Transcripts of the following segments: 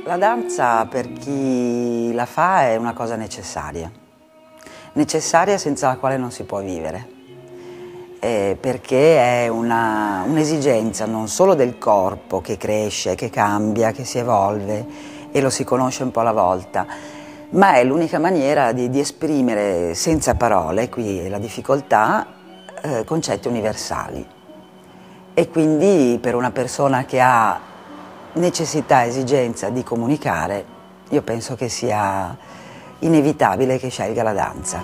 La danza per chi la fa è una cosa necessaria senza la quale non si può vivere, perché è un'esigenza non solo del corpo che cresce, che cambia, che si evolve e lo si conosce un po' alla volta, ma è l'unica maniera di esprimere senza parole, qui è la difficoltà, concetti universali. E quindi per una persona che ha necessità, esigenza di comunicare, io penso che sia inevitabile che scelga la danza.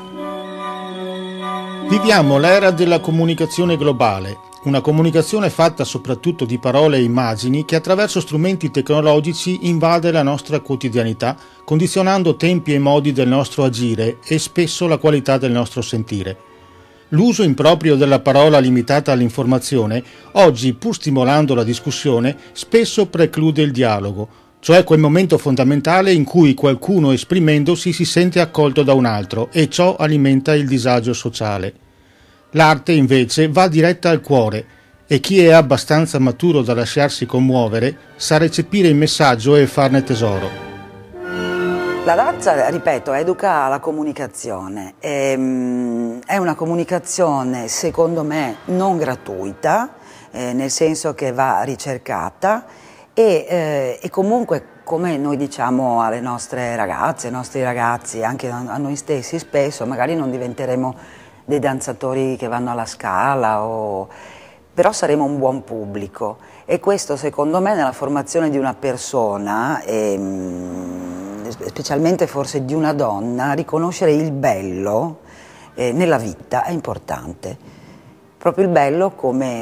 Viviamo l'era della comunicazione globale, una comunicazione fatta soprattutto di parole e immagini che attraverso strumenti tecnologici invade la nostra quotidianità, condizionando tempi e modi del nostro agire e spesso la qualità del nostro sentire. L'uso improprio della parola limitata all'informazione, oggi, pur stimolando la discussione, spesso preclude il dialogo, cioè quel momento fondamentale in cui qualcuno esprimendosi si sente accolto da un altro e ciò alimenta il disagio sociale. L'arte, invece, va diretta al cuore e chi è abbastanza maturo da lasciarsi commuovere sa recepire il messaggio e farne tesoro. La danza, ripeto, educa alla comunicazione, è una comunicazione secondo me non gratuita, nel senso che va ricercata e comunque, come noi diciamo alle nostre ragazze, ai nostri ragazzi, anche a noi stessi spesso, magari non diventeremo dei danzatori che vanno alla Scala, però saremo un buon pubblico e questo secondo me nella formazione di una persona, specialmente forse di una donna, riconoscere il bello nella vita è importante, proprio il bello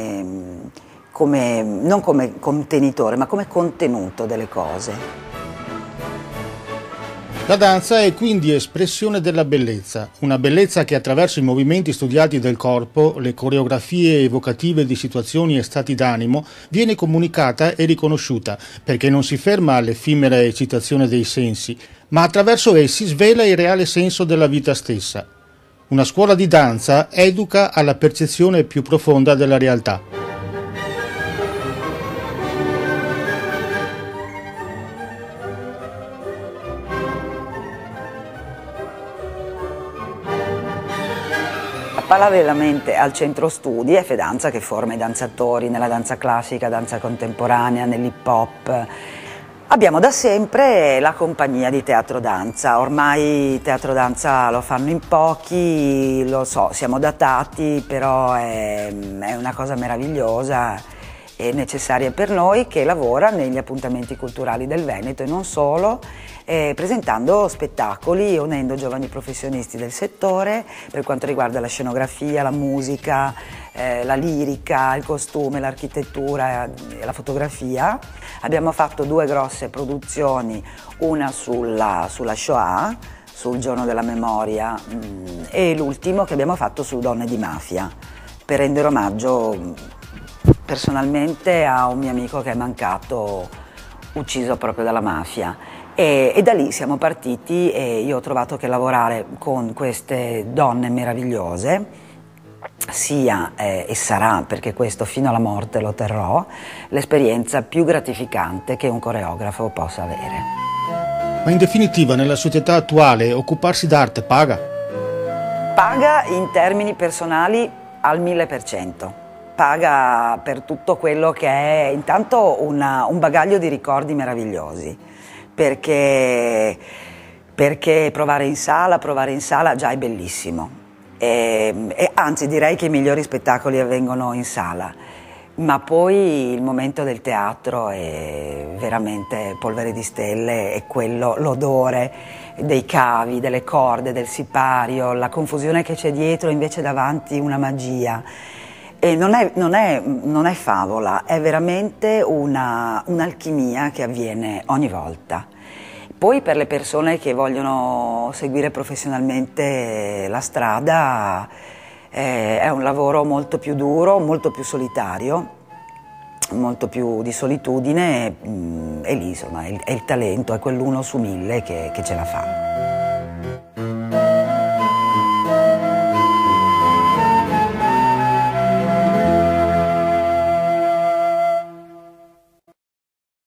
non come contenitore ma come contenuto delle cose. La danza è quindi espressione della bellezza, una bellezza che attraverso i movimenti studiati del corpo, le coreografie evocative di situazioni e stati d'animo, viene comunicata e riconosciuta, perché non si ferma all'effimera eccitazione dei sensi, ma attraverso essi svela il reale senso della vita stessa. Una scuola di danza educa alla percezione più profonda della realtà. Parallelamente al centro studi è Fedanza che forma i danzatori nella danza classica, danza contemporanea, nell'hip hop. Abbiamo da sempre la compagnia di teatro danza, ormai teatro danza lo fanno in pochi, lo so, siamo datati, però è una cosa meravigliosa e necessaria per noi, che lavora negli appuntamenti culturali del Veneto e non solo, presentando spettacoli, unendo giovani professionisti del settore per quanto riguarda la scenografia, la musica, la lirica, il costume, l'architettura e la fotografia. Abbiamo fatto 2 grosse produzioni, una sulla Shoah, sul giorno della memoria, e l'ultimo che abbiamo fatto su Donne di mafia, per rendere omaggio personalmente a un mio amico che è mancato, ucciso proprio dalla mafia. E da lì siamo partiti e io ho trovato che lavorare con queste donne meravigliose sia, e sarà, perché questo fino alla morte lo terrò, l'esperienza più gratificante che un coreografo possa avere. Ma in definitiva, nella società attuale, occuparsi d'arte paga? Paga in termini personali al 1000%. Paga per tutto quello che è intanto un bagaglio di ricordi meravigliosi, perché provare in sala già è bellissimo e anzi direi che i migliori spettacoli avvengono in sala, ma poi il momento del teatro è veramente polvere di stelle, è quello, l'odore dei cavi, delle corde, del sipario, la confusione che c'è dietro, invece davanti una magia. E non è favola, è veramente un'alchimia che avviene ogni volta. Poi per le persone che vogliono seguire professionalmente la strada è un lavoro molto più duro, molto più solitario, molto più di solitudine e lì insomma è il talento, è quell'1 su 1000 che ce la fa.